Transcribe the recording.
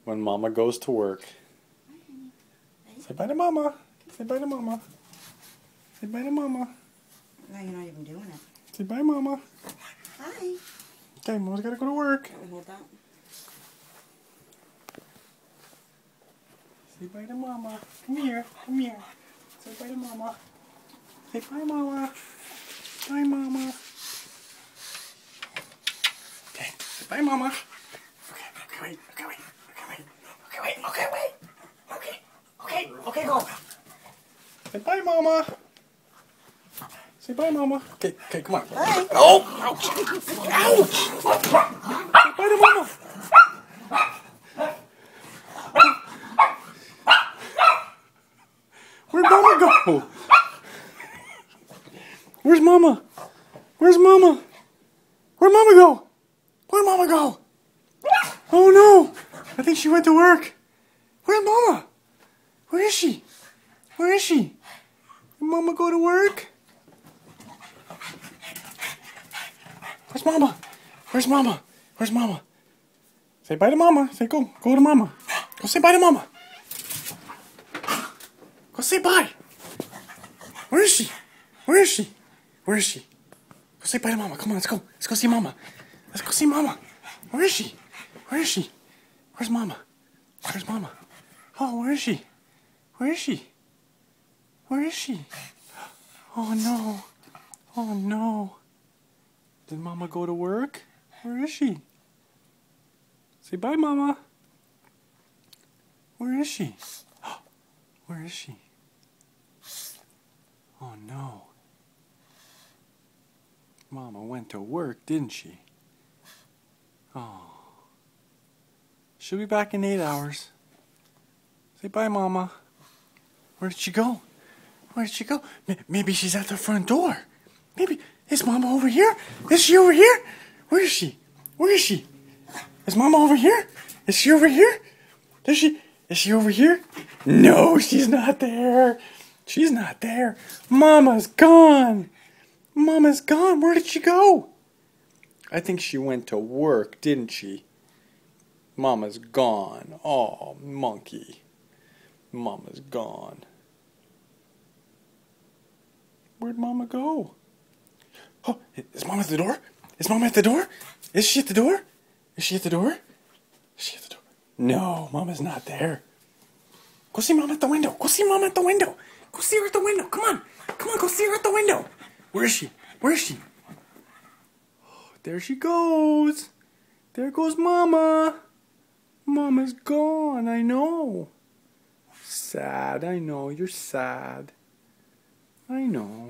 when Mama goes to work. Say bye to Mama. Say bye to Mama. Say bye to Mama. No, you're not even doing it. Say bye, Mama. Hi. Okay, Mama's gotta go to work. Hold that. Say bye to Mama. Come here. Come here. Say bye to Mama. Say bye, Mama. Bye, Mama. Okay. Say bye, Mama. Okay, wait. Okay, go. Say bye, Mama. Say bye, Mama. Okay, come on. Bye. Oh! Ouch! Ouch! Say bye to Mama. Where'd Mama go? Where's Mama? Where's Mama? Where'd Mama go? Where'd Mama go? Oh no! I think she went to work. Where's Mama? Where is she? Where is she? Did Mama go to work? Where's Mama? Where's Mama? Where's Mama? Say bye to Mama. Say go to Mama. Go say bye to Mama. Go say bye. Where is she? Where is she? Where is she? Go say bye to Mama. Come on, let's go. Let's go see Mama. Let's go see Mama. Where is she? Where is she? Where's Mama? Where's Mama? Oh, where is she? Where is she? Where is she? Oh no. Oh no. Did Mama go to work? Where is she? Say bye, Mama. Where is she? Where is she? Oh no. Mama went to work, didn't she? Oh. She'll be back in 8 hours. Say bye, Mama. Where did she go? Where did she go? Maybe she's at the front door. Maybe. Is Mama over here? Is she over here? Where is she? Where is she? Is Mama over here? Is she over here? Is she over here? No, she's not there. She's not there. Mama's gone. Mama's gone. Where did she go? I think she went to work, didn't she? Mama's gone. Oh, monkey. Mama's gone. Where'd Mama go? Oh, is Mama at the door? Is Mama at the door? Is she at the door? Is she at the door? Is she at the door? No, Mama's not there. Go see Mama at the window. Go see Mama at the window. Go see her at the window. Come on. Come on, go see her at the window. Where is she? Where is she? Oh, there she goes. There goes Mama. Mama's gone, I know. Sad, I know. You're sad. I know.